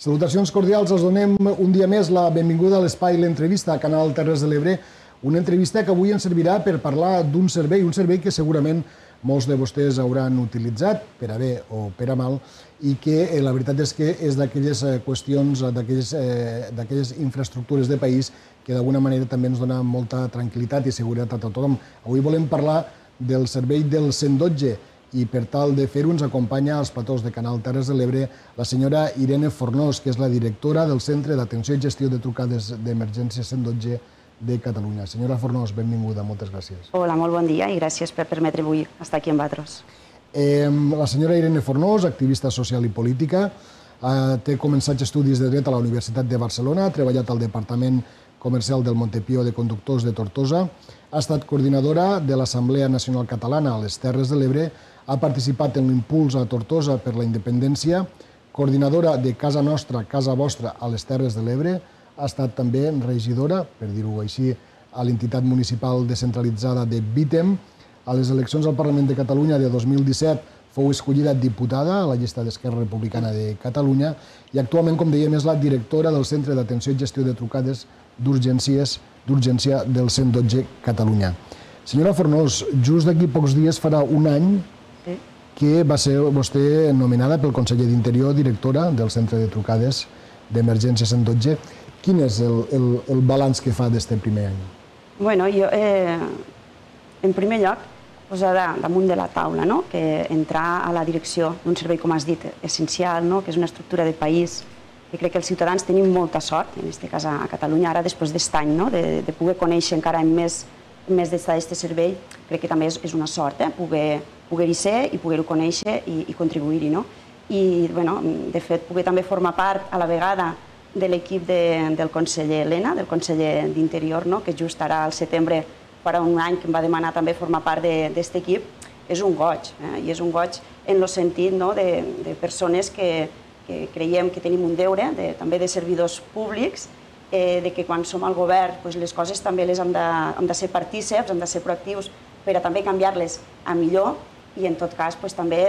Salutacions cordials, els donem un dia més la benvinguda a l'espai L'Entrevista a Canal Terres de l'Ebre. Una entrevista que avui ens servirà per parlar d'un servei, un servei que segurament molts de vostès hauran utilitzat, per a bé o per a mal, i que la veritat és que és d'aquelles qüestions, d'aquelles infraestructures de país que d'alguna manera també ens dona molta tranquil·litat i seguretat a tothom. Avui volem parlar del servei del 112, i per tal de fer-ho ens acompanya als platós de Canal Terres de l'Ebre la senyora Irene Fornós, que és la directora del Centre d'Atenció i Gestió de Trucades d'Emergència 112 de Catalunya. Senyora Fornós, benvinguda, moltes gràcies. Hola, molt bon dia i gràcies per permetre avui estar aquí amb vosaltres. La senyora Irene Fornós, activista social i política, té començat estudis de dret a la Universitat de Barcelona, ha treballat al Departament Comercial del Montepío de Conductors de Tortosa, ha estat coordinadora de l'Assemblea Nacional Catalana a les Terres de l'Ebre, ha participat en l'impuls a Tortosa per la independència, coordinadora de Casa Nostra, Casa Vostra a les Terres de l'Ebre, ha estat també regidora, per dir-ho així, a l'entitat municipal descentralitzada de Vítem. A les eleccions al Parlament de Catalunya de 2017 fou escollida diputada a la llista d'Esquerra Republicana de Catalunya i actualment, com dèiem, és la directora del Centre d'Atenció i Gestió de Trucades d'Urgència del 112 Catalunya. Senyora Fornós, just d'aquí pocs dies farà un any que va ser vostè nomenada pel conseller d'Interior directora del Centre de Trucades d'Emergència 112. Quin és el balanç que fa d'aquest primer any? Bueno, jo, en primer lloc, posar damunt de la taula que entrar a la direcció d'un servei, com has dit, essencial, que és una estructura de país, i crec que els ciutadans tenim molta sort, en aquest cas a Catalunya, ara després d'aquest any, de poder conèixer encara amb més d'estar d'aquest servei, crec que també és una sort, poder-hi ser i poder-ho conèixer i contribuir-hi. I, de fet, poder també formar part a la vegada de l'equip del conseller Elena, del conseller d'Interior, que just ara al setembre farà un any que em va demanar també formar part d'aquest equip, és un goig. I és un goig en el sentit de persones que creiem que tenim un deure, també de servidors públics, que quan som al govern les coses també les hem de ser partíceps, hem de ser proactius per a també canviar-les a millor i en tot cas també,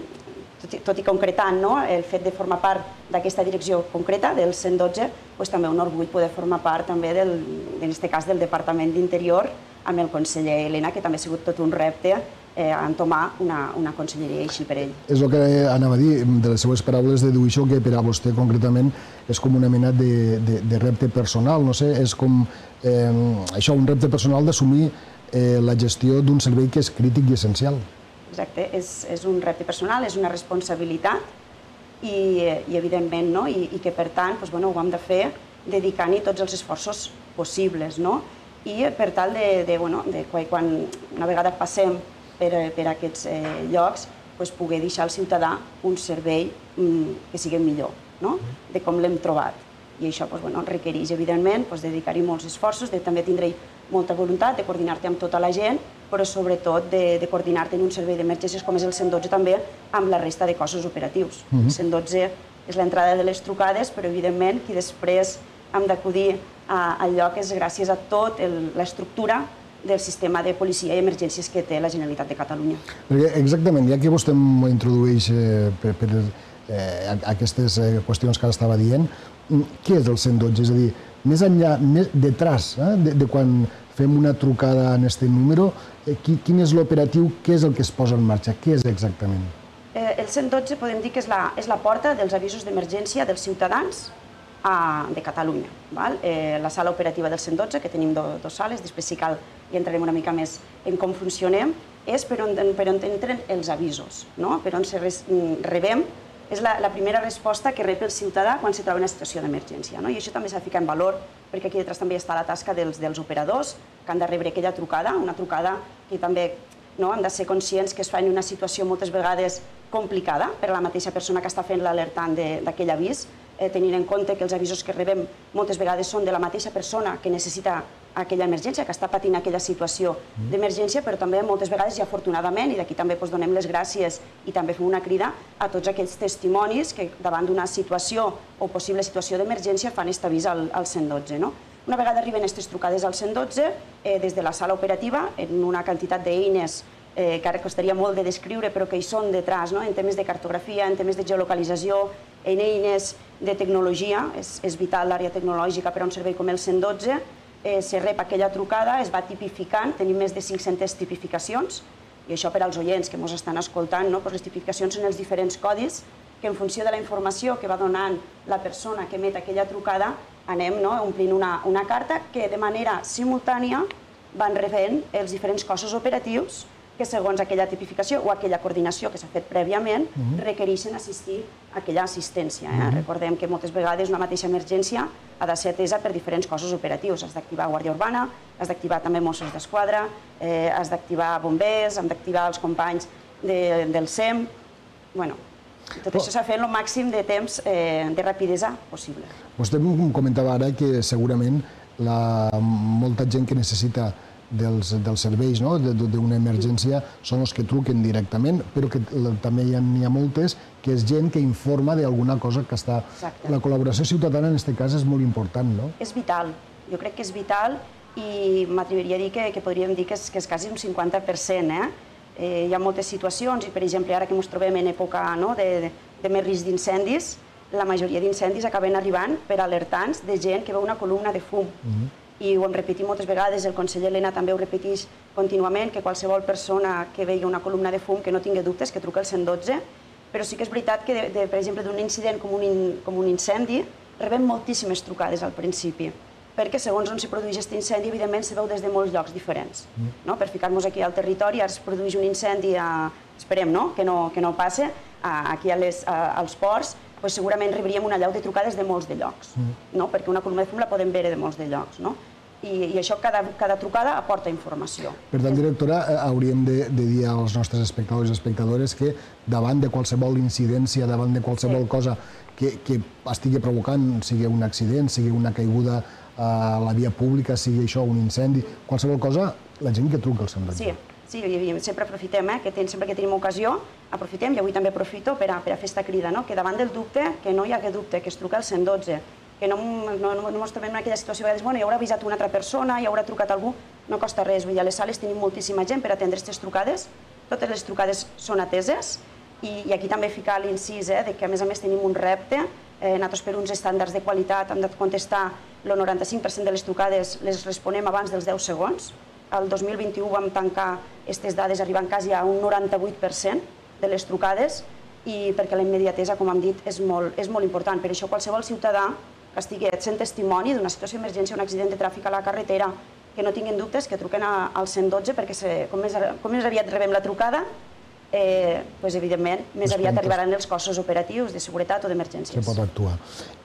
tot i concretant el fet de formar part d'aquesta direcció concreta del 112, també un orgull poder formar part també, en aquest cas, del Departament d'Interior amb el conseller Elena, que també ha sigut tot un repte entomar una conselleria així per ell. És el que anava a dir, de les seues paraules deduïixo que per a vostè concretament és com una mena de repte personal, no sé, és com això, un repte personal d'assumir la gestió d'un servei que és crític i essencial. Exacte, és un repte personal, és una responsabilitat i evidentment, i que per tant ho hem de fer dedicant-hi tots els esforços possibles, i per tal de quan una vegada passem per aquests llocs, poder deixar al ciutadà un servei que sigui millor, de com l'hem trobat. I això requereix, evidentment, dedicar-hi molts esforços, de també tindre molta voluntat de coordinar-te amb tota la gent, però sobretot de coordinar-te en un servei d'emergències com és el 112 també amb la resta de cossos operatius. El 112 és l'entrada de les trucades, però evidentment qui després hem d'acudir al lloc és gràcies a tota l'estructura del sistema de policia i emergències que té la Generalitat de Catalunya. Exactament, ja que vostè m'introdueix per aquestes qüestions que ara estava dient, què és el 112? És a dir, més enllà, detrás de quan fem una trucada en aquest número, quin és l'operatiu, què és el que es posa en marxa, què és exactament? El 112 podem dir que és la porta dels avisos d'emergència dels ciutadans de Catalunya. La sala operativa del 112, que tenim dues sales, després si cal i entrarem una mica més en com funcionem, és per on entren els avisos, per on rebem, és la primera resposta que rep el ciutadà quan se troba en una situació d'emergència. I això també s'ha de ficar en valor, perquè aquí detrás també està la tasca dels operadors que han de rebre aquella trucada, una trucada que també hem de ser conscients que es fa en una situació moltes vegades complicada per a la mateixa persona que està fent l'alertant d'aquell avís, tenint en compte que els avisos que rebem moltes vegades són de la mateixa persona que necessita aquella emergència, que està patint aquella situació d'emergència, però també moltes vegades, i afortunadament, i d'aquí també donem les gràcies i també fem una crida a tots aquells testimonis que davant d'una situació o possible situació d'emergència fan aquest avís al 112. Una vegada arriben aquestes trucades al 112, des de la sala operativa, en una quantitat d'eines que ara costaria molt de descriure, però que hi són detrás, en temes de cartografia, en temes de geolocalització, en eines de tecnologia, és vital l'àrea tecnològica per a un servei com el 112, se rep aquella trucada, es va tipificant, tenim més de 500 tipificacions, i això per als oients que ens estan escoltant, les tipificacions són els diferents codis que en funció de la informació que va donant la persona que emet aquella trucada anem omplint una carta que de manera simultània van rebent els diferents cossos operatius que segons aquella tipificació o aquella coordinació que s'ha fet prèviament requereixen assistir a aquella assistència. Recordem que moltes vegades una mateixa emergència ha de ser atesa per diferents cossos operatius. Has d'activar Guàrdia Urbana, has d'activar també Mossos d'Esquadra, has d'activar bombers, hem d'activar els companys del SEM. Tot això s'ha fet el màxim de temps de rapidesa possible. Vostè comentava ara que segurament molta gent que necessita dels serveis d'una emergència són els que truquen directament, però que també n'hi ha moltes que és gent que informa d'alguna cosa que està... La col·laboració ciutadana en aquest cas és molt important, no? És vital, jo crec que és vital i m'atreviria a dir que podríem dir que és quasi un 50%. Hi ha moltes situacions i, per exemple, ara que ens trobem en època de més risc d'incendis, la majoria d'incendis acaben arribant per alertants de gent que veu una columna de fum. I ho hem repetit moltes vegades, el conseller Elena també ho repeteix contínuament, que qualsevol persona que vegi una columna de fum que no tingui dubtes, que truqui al 112, però sí que és veritat que, per exemple, d'un incident com un incendi, rebem moltíssimes trucades al principi, perquè segons on s'hi produeix aquest incendi, evidentment, se veu des de molts llocs diferents. Per ficar-nos aquí al territori, ara es produeix un incendi, esperem que no passe, aquí als ports, segurament rebríem una allau de trucades de molts de llocs, perquè una columna de fum la podem veure de molts de llocs. I això, cada trucada aporta informació. Per tant, directora, hauríem de dir als nostres espectadors i espectadores que davant de qualsevol incidència, davant de qualsevol cosa que estigui provocant, sigui un accident, sigui una caiguda a la via pública, sigui això, un incendi, qualsevol cosa, la gent que truca al 112. Sí, sempre aprofitem, sempre que tenim ocasió, aprofitem, i avui també aprofito per a fer aquesta crida, que davant del dubte, que no hi hagi dubte, que es truca al 112, que no ens trobem en aquella situació, hi haurà avisat una altra persona, hi haurà trucat algú, no costa res, a les sales tenim moltíssima gent per atendre aquestes trucades, totes les trucades són ateses, i aquí també ficar l'incís que a més tenim un repte, nosaltres per uns estàndards de qualitat hem de contestar el 95% de les trucades les responem abans dels 10 segons, el 2021 vam tancar aquestes dades arribant quasi a un 98% de les trucades i perquè la immediatesa, com hem dit, és molt important. Per això qualsevol ciutadà que estigui sent testimoni d'una situació d'emergència, un accident de tràfic a la carretera, que no tinguin dubtes, que truquen al 112 perquè com més aviat rebem la trucada, evidentment, més aviat arribaran els cossos operatius de seguretat o d'emergències. Que pot actuar.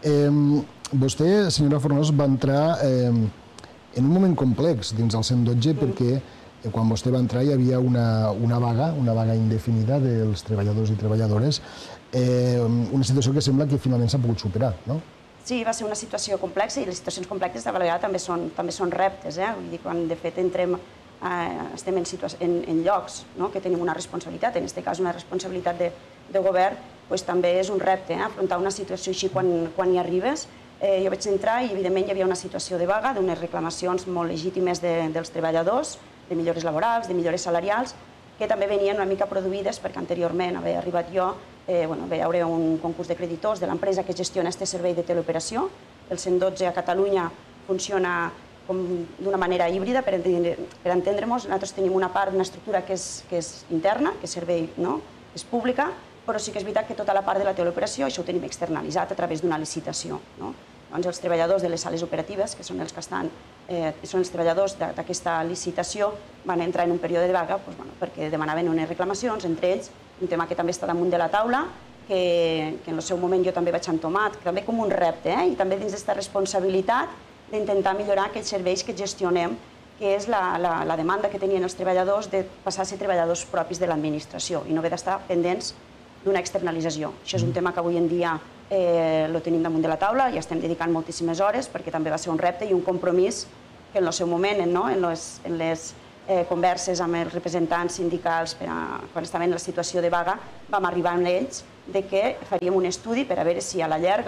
Vostè, senyora Fornós, va entrar en un moment complex dins el 112 perquè quan vostè va entrar hi havia una vaga indefinida dels treballadors i treballadores, una situació que sembla que finalment s'ha pogut superar, no? Sí, va ser una situació complexa i les situacions complexes de vegades també són reptes. Vull dir, quan de fet estem en llocs que tenim una responsabilitat, en aquest cas una responsabilitat de govern, també és un repte afrontar una situació així quan hi arribes. Jo vaig entrar i evidentment hi havia una situació de vaga, d'unes reclamacions molt legítimes dels treballadors, de millores laborals, de millores salarials, que també venien una mica produïdes perquè anteriorment havia arribat jo, hi haurà un concurs de creditors de l'empresa que gestiona aquest servei de teleoperació. El 112 a Catalunya funciona d'una manera híbrida, per entendre-nos. Nosaltres tenim una part, una estructura que és interna, que és servei, és pública, però sí que és veritat que tota la part de la teleoperació això ho tenim externalitzat a través d'una licitació. Doncs els treballadors de les sales operatives, que són els que són els treballadors d'aquesta licitació, van entrar en un període de vaga perquè demanaven unes reclamacions, entre ells un tema que també està damunt de la taula, que en el seu moment jo també vaig entomar, també com un repte, i també dins d'aquesta responsabilitat d'intentar millorar aquells serveis que gestionem, que és la demanda que tenien els treballadors de passar a ser treballadors propis de l'administració i no haver d'estar pendents d'una externalització. Això és un tema que avui en dia el tenim damunt de la taula i estem dedicant moltíssimes hores perquè també va ser un repte i un compromís que en el seu moment, en les converses amb els representants sindicals quan estaven en la situació de vaga, vam arribar amb ells que faríem un estudi per a veure si a la llarga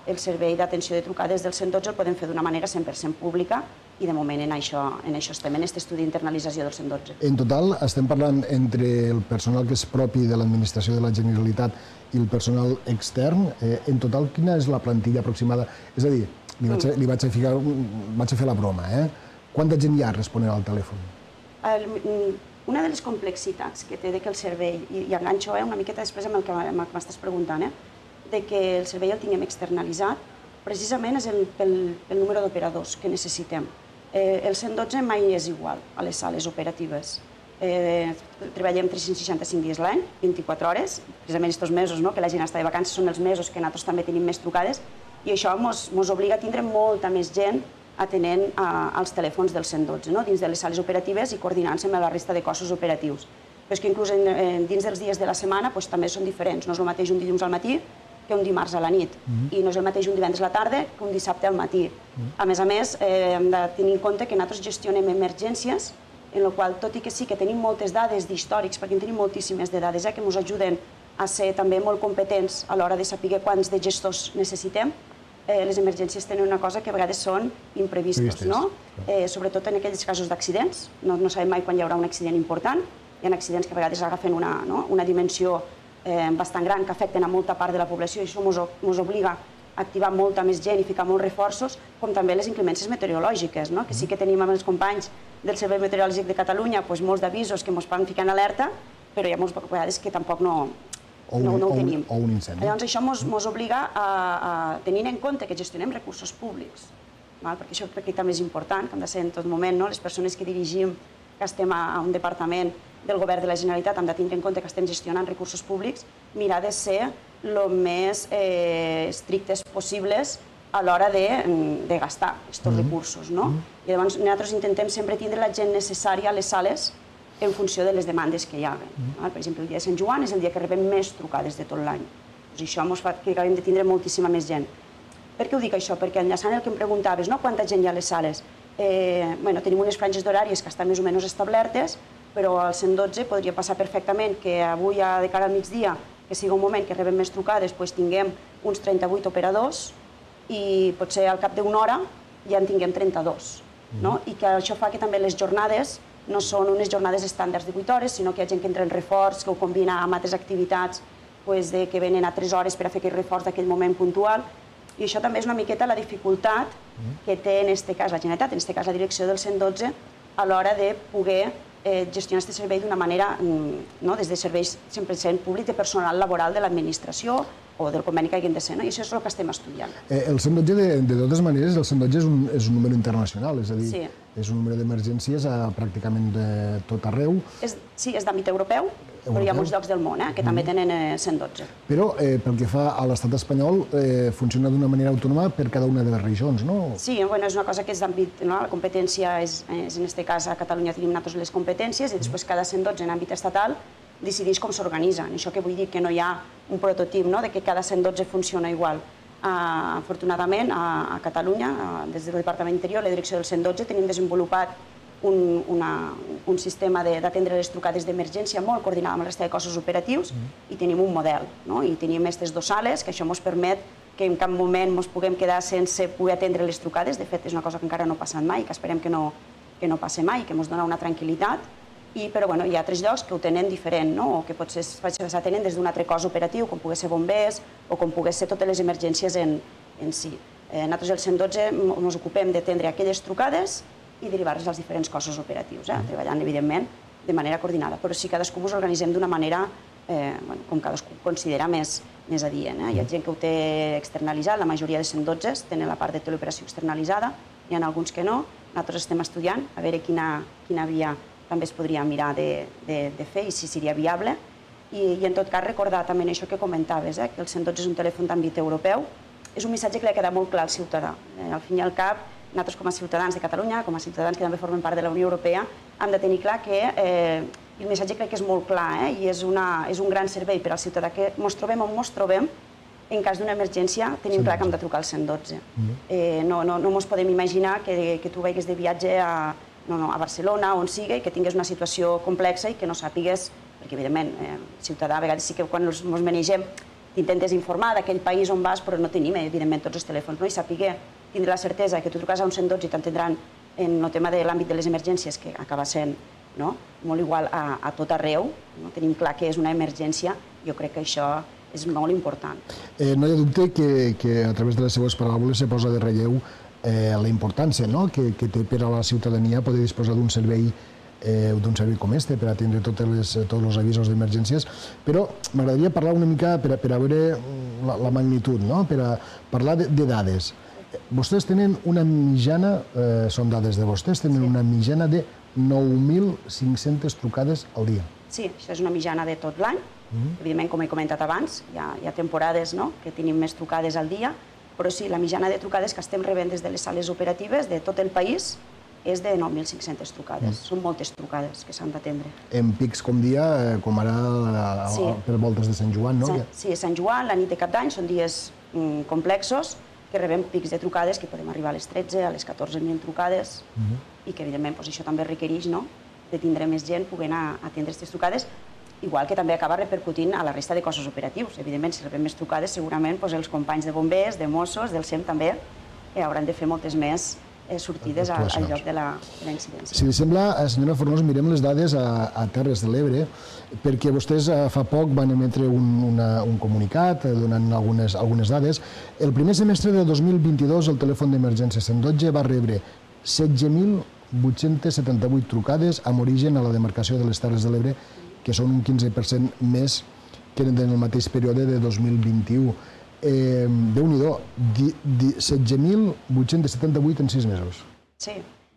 el servei d'atenció de trucades del 112 el podem fer d'una manera 100% pública i de moment en això estem, en aquest estudi d'internalització del 112. En total estem parlant entre el personal que és propi de l'administració de la Generalitat i el personal extern. En total, quina és la plantilla aproximada? És a dir, li vaig a fer la broma, quanta gent hi ha responent al telèfon? Una de les complexitats que té que el servei, i enganxo una miqueta després amb el que m'estàs preguntant, de que el servei el tinguem externalitzat, precisament és pel número d'operadors que necessitem. El 112 mai és igual a les sales operatives. Treballem 365 dies l'any, 24 hores, precisament aquests mesos que la gent està de vacances són els mesos que nosaltres també tenim més trucades, i això ens obliga a tindre molta més gent atenent als telèfons del 112, dins de les sales operatives i coordinant-se amb la resta de cossos operatius. Però és que inclús dins dels dies de la setmana també són diferents. No és el mateix un dilluns al matí que un dimarts a la nit, i no és el mateix un divendres a la tarda que un dissabte al matí. A més, hem de tenir en compte que nosaltres gestionem emergències, en la qual, tot i que sí que tenim moltes dades d'històrics, perquè en tenim moltíssimes de dades que ens ajuden a ser també molt competents a l'hora de saber quants de gestors necessitem, les emergències tenen una cosa que a vegades són imprevistos, sobretot en aquells casos d'accidents. No sabem mai quan hi haurà un accident important. Hi ha accidents que a vegades agafen una dimensió bastant gran que afecten a molta part de la població i això ens obliga a activar molta més gent i ficar molts reforços, com també les inclemències meteorològiques, que sí que tenim amb els companys del Servei Meteorològic de Catalunya molts d'avisos que ens poden ficar en alerta, però hi ha moltes vegades que tampoc no ho tenim. O un incendi. Llavors això ens obliga a tenir en compte que gestionem recursos públics, perquè això crec que també és important, que hem de ser en tot moment les persones que dirigim, que estem a un departament del govern de la Generalitat, hem de tindre en compte que estem gestionant recursos públics, mirar de ser el més estrictes possibles a l'hora de gastar aquests recursos. I llavors nosaltres intentem sempre tindre la gent necessària a les sales en funció de les demandes que hi ha. Per exemple, el dia de Sant Joan és el dia que rebem més trucades de tot l'any. Això ens fa que acabem de tindre moltíssima més gent. Per què ho dic això? Perquè enllaçant el que em preguntaves, quanta gent hi ha a les sales? Tenim unes franges d'horàries que estan més o menys establertes, però al 112 podria passar perfectament que avui, de cara al migdia, que sigui un moment que rebem més trucades, tinguem uns 38 operadors i potser al cap d'una hora ja en tinguem 32. I que això fa que també les jornades no són unes jornades estàndards de 8 hores, sinó que hi ha gent que entra en reforç, que ho combina amb altres activitats, que venen a 3 hores per a fer aquell reforç d'aquell moment puntual. I això també és una miqueta la dificultat que té en aquest cas la Generalitat, en aquest cas la direcció del 112, a l'hora de poder gestionar aquest servei d'una manera, des de serveis 100% públics de personal laboral de l'administració o del conveni que hagin de ser, i això és el que estem estudiant. El 112, de totes maneres, el 112 és un número internacional, és a dir, és un número d'emergències pràcticament de tot arreu. Sí, és d'àmbit europeu, però hi ha molts llocs del món que també tenen 112. Però pel que fa a l'estat espanyol, funciona d'una manera autònoma per cada una de les regions, no? Sí, és una cosa que és d'àmbit, la competència és, en aquest cas, a Catalunya tenim nosaltres les competències i després cada 112 en àmbit estatal decideix com s'organitza. Això que vull dir que no hi ha un prototip de que cada 112 funciona igual. Afortunadament, a Catalunya, des del Departament d'Interior, la direcció del 112, tenim desenvolupat un sistema d'atendre les trucades d'emergència molt coordinat amb la resta de cossos operatius i tenim un model. I tenim aquestes dues sales, que això ens permet que en cap moment ens puguem quedar sense poder atendre les trucades. De fet, és una cosa que encara no ha passat mai, que esperem que no passi mai, que ens dona una tranquil·litat. Però hi ha altres llocs que ho tenen diferent, o que potser s'atenen des d'un altre cos operatiu, com pugui ser bombers o com pugui ser totes les emergències en si. Nosaltres, el 112, ens ocupem d'atendre aquelles trucades i derivar-les als diferents cossos operatius, treballant, evidentment, de manera coordinada. Però sí, cadascú ens organitzem d'una manera com cadascú considera més adient. Hi ha gent que ho té externalitzat, la majoria de 112 tenen la part de teleoperació externalitzada, hi ha alguns que no. Nosaltres estem estudiant a veure quina via també es podria mirar de fer i si seria viable. I en tot cas recordar també això que comentaves, que el 112 és un telèfon d'àmbit europeu. És un missatge que li ha quedat molt clar al ciutadà. Al fin i al cap, nosaltres com a ciutadans de Catalunya, com a ciutadans que també formen part de la Unió Europea, hem de tenir clar que el missatge crec que és molt clar i és un gran servei per al ciutadà, que ens trobem on ens trobem, en cas d'una emergència tenim clar que hem de trucar al 112. No ens podem imaginar que tu vagis de viatge a Barcelona, on sigui, i que tingués una situació complexa i que no sàpigues, perquè evidentment, ciutadà, a vegades sí que quan ens manegem t'intentes informar d'aquell país on vas, però no tenim, evidentment, tots els telèfons, no? I saber tindre la certesa que tu truques a un 112 i t'entendran en el tema de l'àmbit de les emergències, que acaba sent molt igual a tot arreu, tenim clar que és una emergència, jo crec que això és molt important. No hi ha dubte que a través de les seves paraules se posa de relleu la importància que té per a la ciutadania poder disposar d'un servei com este per atendre tots els avisos d'emergències, però m'agradaria parlar una mica per a veure la magnitud, per a parlar de dades. Vostès tenen una mitjana, són dades de vostès, tenen una mitjana de 9.500 trucades al dia. Sí, això és una mitjana de tot l'any. Evidentment, com he comentat abans, hi ha temporades que tenim més trucades al dia, però sí, la mitjana de trucades que estem rebent des de les sales operatives de tot el país és de 9.500 trucades. Són moltes trucades que s'han d'atendre. En pics com dia, com ara per voltes de Sant Joan, no? Sí, Sant Joan, la nit de Cap d'Any, són dies complexos, que rebem pics de trucades que podem arribar a les 13, a les 14.000 trucades, i que, evidentment, això també requereix de tindre més gent poder atendre aquestes trucades, igual que també acaba repercutint a la resta de cossos operatius. Evidentment, si rebem més trucades, segurament els companys de bombers, de Mossos, del SEM també, hauran de fer moltes més sortides al lloc de la incidència. Si li sembla, senyora Fornós, mirem les dades a Terres de l'Ebre, perquè vostès fa poc van emetre un comunicat donant algunes dades. El primer semestre de 2022 el telèfon d'emergència 112 va rebre 16.878 trucades amb origen a la demarcació de les Terres de l'Ebre, que són un 15% més que en el mateix període de 2021. Déu-n'hi-do, 16.878 en 6 mesos. Sí,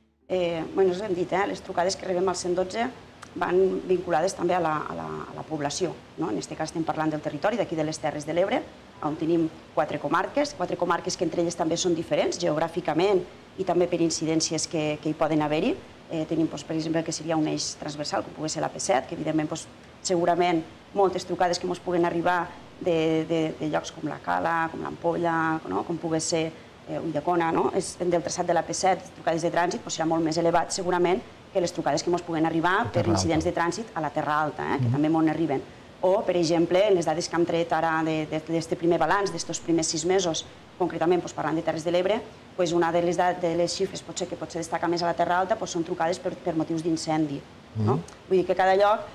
us hem dit, les trucades que rebem al 112 van vinculades també a la població. En aquest cas estem parlant del territori d'aquí de les Terres de l'Ebre, on tenim 4 comarques que entre elles també són diferents geogràficament i també per incidències que hi poden haver-hi. Tenim, per exemple, que seria un eix transversal, com pugui ser l'AP7, que evidentment segurament moltes trucades que ens puguen arribar de llocs com la Cala, com l'Ampolla, com pugui ser Ulldecona, del traçat de l'AP7, trucades de trànsit, serà molt més elevat segurament que les trucades que ens puguen arribar per incidents de trànsit a la Terra Alta, que també molt n'arriben. O, per exemple, en les dades que hem tret ara d'aquest primer balanç, d'aquests primers 6 mesos, concretament parlant de Terres de l'Ebre, una de les xifres que potser destaca més a la Terra Alta són trucades per motius d'incendi. Vull dir que cada lloc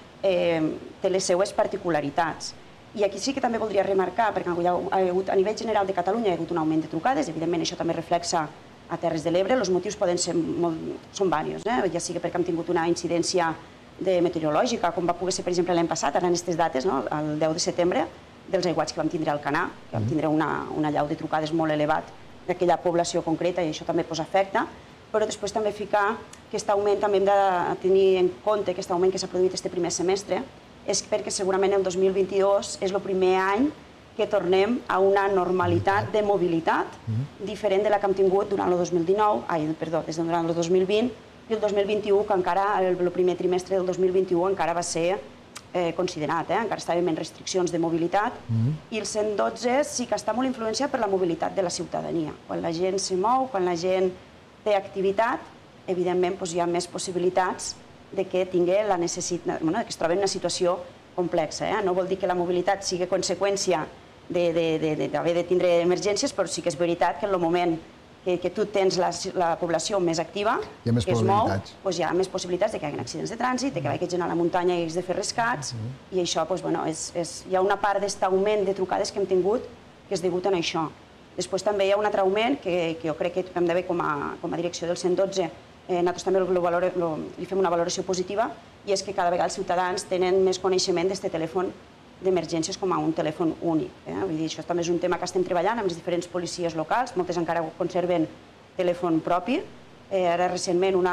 té les seues particularitats. I aquí sí que també voldria remarcar, perquè a nivell general de Catalunya hi ha hagut un augment de trucades, evidentment això també reflexa a Terres de l'Ebre, els motius poden ser són diversos, ja sigui perquè hem tingut una incidència meteorològica, com va poder ser, per exemple, l'any passat, ara en aquestes dates, el 10 de setembre, dels aiguats que vam tindre al Canà, que vam tindre una allau de trucades molt elevat d'aquella població concreta i això també afecta, però després també ficar que aquest augment també hem de tenir en compte, aquest augment que s'ha produït aquest primer semestre, és perquè segurament el 2022 és el primer any que tornem a una normalitat de mobilitat diferent de la que hem tingut durant el 2019, durant el 2020 i el 2021, que encara, el primer trimestre del 2021 encara va ser considerat, encara estàvem en restriccions de mobilitat, i el 112 sí que està molt influenciat per la mobilitat de la ciutadania. Quan la gent se mou, quan la gent té activitat, evidentment hi ha més possibilitats de que tingui la necessitat, que es trobi en una situació complexa. No vol dir que la mobilitat sigui conseqüència d'haver de tindre emergències, però sí que és veritat que en el moment que tu tens la població més activa, que es mou, hi ha més possibilitats que hi hagi accidents de trànsit, que vagi gent a la muntanya i hagis de fer rescats, i això, hi ha una part d'aquest augment de trucades que hem tingut que és degut a això. Després també hi ha un altre augment que jo crec que hem d'haver com a direcció del 112, nosaltres també li fem una valoració positiva, i és que cada vegada els ciutadans tenen més coneixement d'aquest telèfon d'emergències com a un telèfon únic. Vull dir, això també és un tema que estem treballant amb les diferents policies locals, moltes encara conserven telèfon propi. Ara recentment un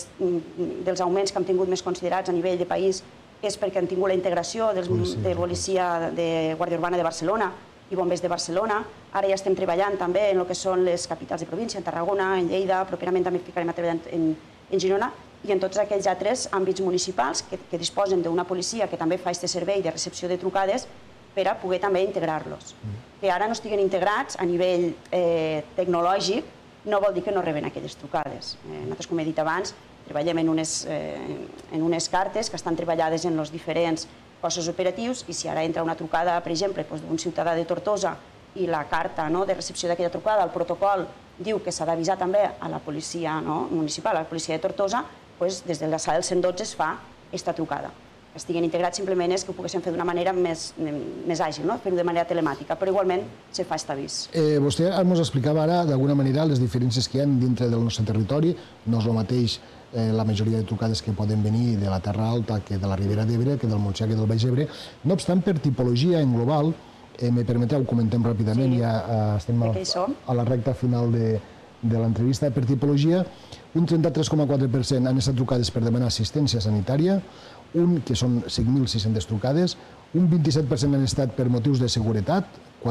dels augments que hem tingut més considerats a nivell de país és perquè han tingut la integració de policia de Guàrdia Urbana de Barcelona i bombers de Barcelona. Ara ja estem treballant també en el que són les capitals de província, en Tarragona, en Lleida, properament també ficarem a treballar en Girona, i en tots aquells altres àmbits municipals que disposen d'una policia que també fa aquest servei de recepció de trucades per a poder també integrar-los. Que ara no estiguen integrats a nivell tecnològic no vol dir que no reben aquelles trucades. Nosaltres, com he dit abans, treballem en unes cartes que estan treballades en els diferents cossos operatius, i si ara entra una trucada, per exemple, d'un ciutadà de Tortosa i la carta de recepció d'aquella trucada, el protocol diu que s'ha d'avisar també a la policia municipal, a la policia de Tortosa, des de la sala del 112 es fa aquesta trucada. Que estiguin integrats simplement és que ho poguéssim fer d'una manera més àgil, fer-ho de manera telemàtica, però igualment se fa aquest avís. Vostè ens explicava ara, d'alguna manera, les diferències que hi ha dintre del nostre territori. No és el mateix la majoria de trucades que poden venir de la Terra Alta que de la Ribera d'Ebre, que del Montsià, que del Baix Ebre. No obstant, per tipologia en global, me permeteu, comentem ràpidament, ja estem a la recta final de l'entrevista. Per tipologia, un 33,4% han estat trucades per demanar assistència sanitària, que són 5.600 trucades, un 27% han estat per motius de seguretat,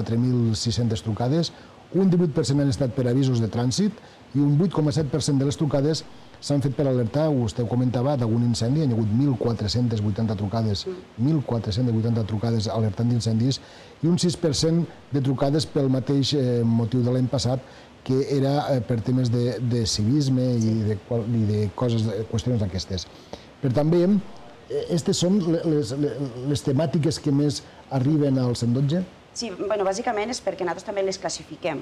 4.600 trucades, un 18% han estat per avisos de trànsit i un 8,7% de les trucades s'han fet per alertar, vostè ho comentava, d'algun incendi. Hi ha hagut 1.480 trucades, 1.480 trucades alertant d'incendis i un 6% de trucades pel mateix motiu de l'any passat, que era per temes de civisme i de qüestions d'aquestes. Però també, aquestes són les temàtiques que més arriben al 112? Sí, bàsicament és perquè nosaltres també les classifiquem.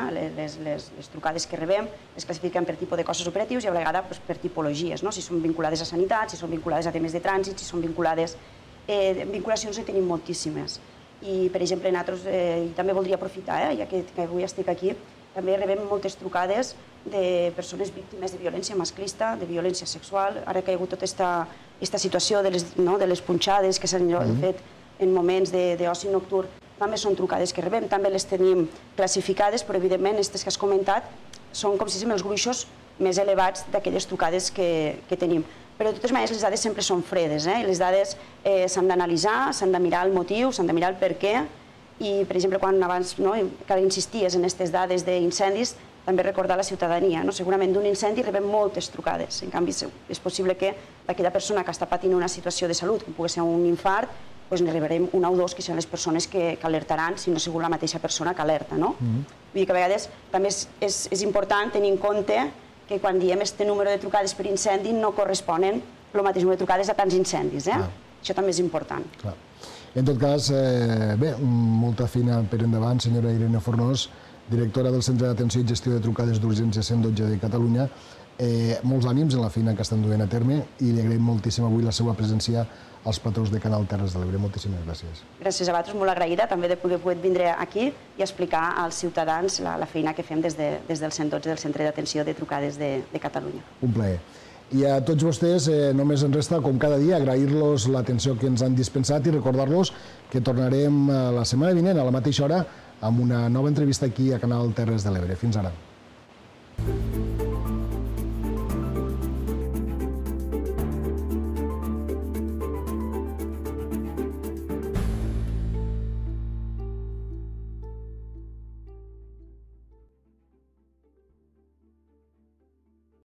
Les trucades que rebem les classifiquem per tipus de cossos operatius i a vegades per tipologies, si són vinculades a sanitat, si són vinculades a temes de trànsit, si són vinculades... Vinculacions en tenim moltíssimes. I, per exemple, nosaltres, i també voldria aprofitar, ja que avui estic aquí, també rebem moltes trucades de persones víctimes de violència masclista, de violència sexual. Ara que hi ha hagut tota aquesta situació de les punxades que s'han fet en moments d'oci nocturn, també són trucades que rebem, també les tenim classificades, però evidentment aquestes que has comentat són com si siguin els gruixos més elevats d'aquelles trucades que tenim. Però de totes maneres les dades sempre són fredes, i les dades s'han d'analitzar, s'han de mirar el motiu, s'han de mirar el per què, i per exemple quan abans insisties en aquestes dades d'incendis, també recordar la ciutadania. Segurament d'un incendi rebem moltes trucades, en canvi és possible que d'aquella persona que està patint una situació de salut, com pugui ser un infart, ne rebrem una o dos que seran les persones que alertaran, si no ha sigut la mateixa persona que alerta. Vull dir que a vegades també és important tenir en compte que quan diem aquest número de trucades per incendi no corresponen el mateix número de trucades a tants incendis. Això també és important. En tot cas, bé, molta feina per endavant, senyora Irene Fornós, directora del Centre d'Atenció i Gestió de Trucades d'Urgència 112 de Catalunya. Molts ànims en la feina que estan duent a terme i li agraïm moltíssim avui la seva presència als platós de Canal Terres de l'Ebre. Moltíssimes gràcies. Gràcies a vosaltres, molt agraïda també de poder vindre aquí i explicar als ciutadans la feina que fem des del 112, del Centre d'Atenció de Trucades de Catalunya. Un plaer. I a tots vostès només ens resta, com cada dia, agrair-los l'atenció que ens han dispensat i recordar-los que tornarem la setmana vinent a la mateixa hora amb una nova entrevista aquí a Canal Terres de l'Ebre. Fins ara.